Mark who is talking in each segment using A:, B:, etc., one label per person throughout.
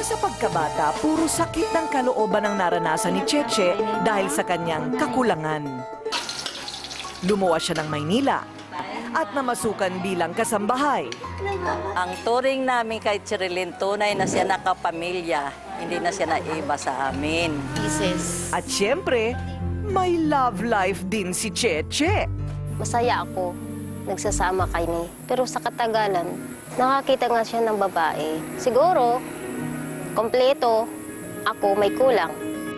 A: Sa pagkabata, puro sakit ng kalooban ang naranasan ni Cheche dahil sa kanyang kakulangan. Lumuwas siya ng Maynila at namasukan bilang kasambahay.
B: Ang turing namin kay Cherilyn, tunay na siya nakapamilya. Hindi na siya naiba sa amin.
A: At siyempre, may love life din si Cheche.
C: Masaya ako, nagsasama kami. Pero sa katagalan, nakakita nga siya ng babae. Siguro, kompleto, ako may kulang.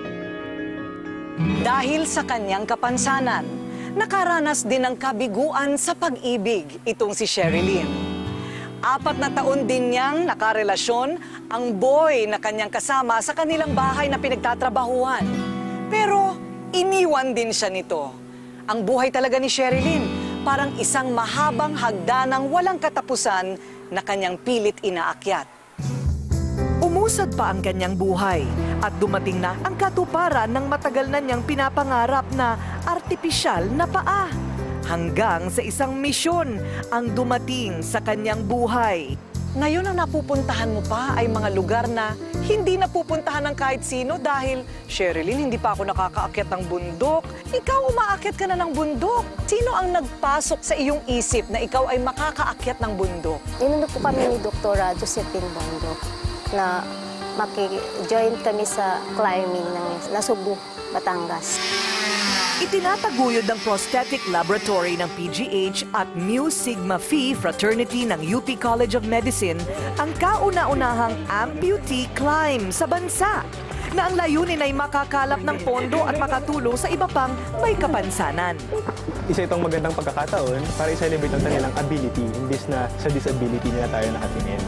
D: Dahil sa kanyang kapansanan, nakaranas din ng kabiguan sa pag-ibig itong si Sherilyn. 4 na taon din niyang nakarelasyon ang boy na kanyang kasama sa kanilang bahay na pinagtatrabahuhan. Pero iniwan din siya nito. Ang buhay talaga ni Sherilyn, parang isang mahabang hagdanang walang katapusan na kanyang pilit inaakyat.
A: Umusad pa ang kanyang buhay at dumating na ang katuparan ng matagal na niyang pinapangarap na artipisyal na paa. Hanggang sa isang misyon ang dumating sa kanyang buhay.
D: Ngayon ang napupuntahan mo pa ay mga lugar na hindi napupuntahan ng kahit sino dahil, Sherilyn, hindi pa ako nakakaakyat ng bundok. Ikaw umaakyat ka na ng bundok. Sino ang nagpasok sa iyong isip na ikaw ay makakaakyat ng bundok?
C: Inuna po kami ni Dr. Josephine Bondok na maki-join kami sa climbing ng Nasugbu, Batangas.
A: Itinataguyod ng Prosthetic Laboratory ng PGH at Mu Sigma Phi Fraternity ng UP College of Medicine ang kauna-unahang amputee climb sa bansa na ang layunin ay makakalap ng pondo at makatulong sa iba pang may kapansanan.
E: Isa itong magandang pagkakataon para i-celebrate ang kanilang ability imbis na sa disability nila tayo nakatingin.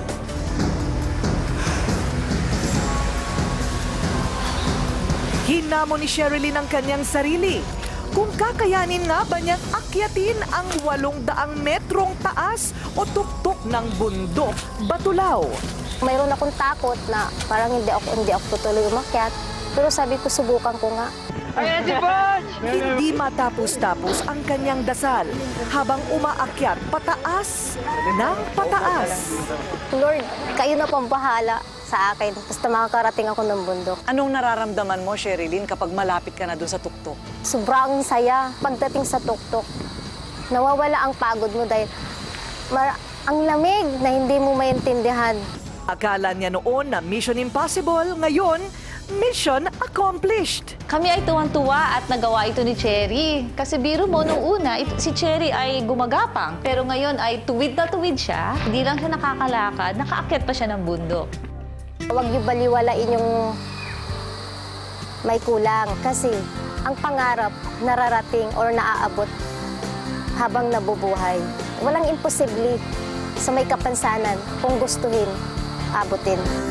A: Hinamon ni Sherilyn ang kanyang sarili. Kung kakayanin nga ba niyang akyatin ang 800 metrong taas o tuktok ng bundok Batulao.
C: Mayroon akong takot na parang hindi ako tutuloy umakyat. Pero sabi ko, subukan ko nga.
A: Hindi matapos-tapos ang kanyang dasal habang umaakyat pataas ng pataas.
C: Lord, kayo na pong bahala sa akin. Basta makakarating ako ng bundok.
D: Anong nararamdaman mo, Sherilyn, kapag malapit ka na doon sa tuktok?
C: Sobrang saya pagdating sa tuktok. Nawawala ang pagod mo dahil ang lamig na hindi mo maintindihan.
A: Akala niya noon na mission impossible, ngayon, mission accomplished.
F: Kami ay tuwang-tuwa at nagawa ito ni Cherry. Kasi biro mo, nung una, si Cherry ay gumagapang. Pero ngayon ay tuwid na tuwid siya. Hindi lang siya nakakalakad, nakaakyat pa siya ng bundok.
C: Huwag niyo baliwalain yung may kulang. Kasi ang pangarap nararating or naaabot habang nabubuhay. Walang imposible sa may kapansanan kung gustuhin, abutin.